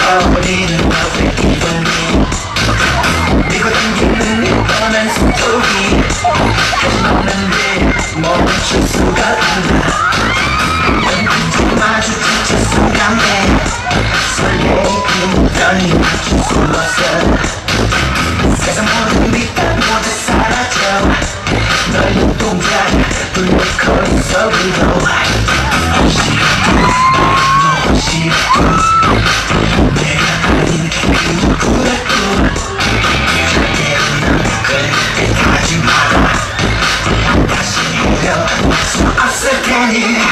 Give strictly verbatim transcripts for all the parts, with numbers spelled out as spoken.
우리는 너의 기분이 밀고 당기는 뻔한 숨소리 다시 없는데 멈출 수가 없나 눈빛 마주친 첫 순간에 설레이는 떨림 맞출 수 없어 세상 모든 빛깔 모두 사라져 너의 눈동자를 불러 거린 속으로 너무 싫어 내가 아닌 그 누구라도 절대로 난 그를 하지 마라 다시 헤어날 수 없을 테니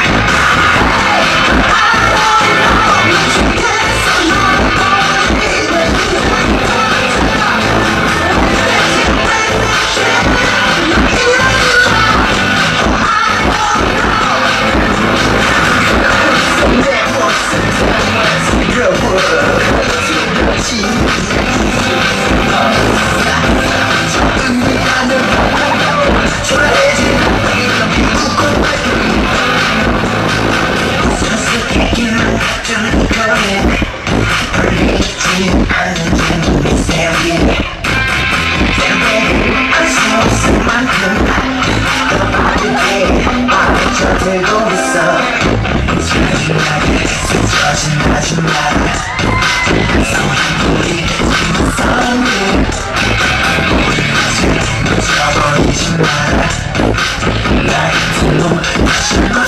들고 있어 진하게 스쳐진다지 마라 우리 서로 우리 아직 놓쳐버리지 마라 라이트로 다시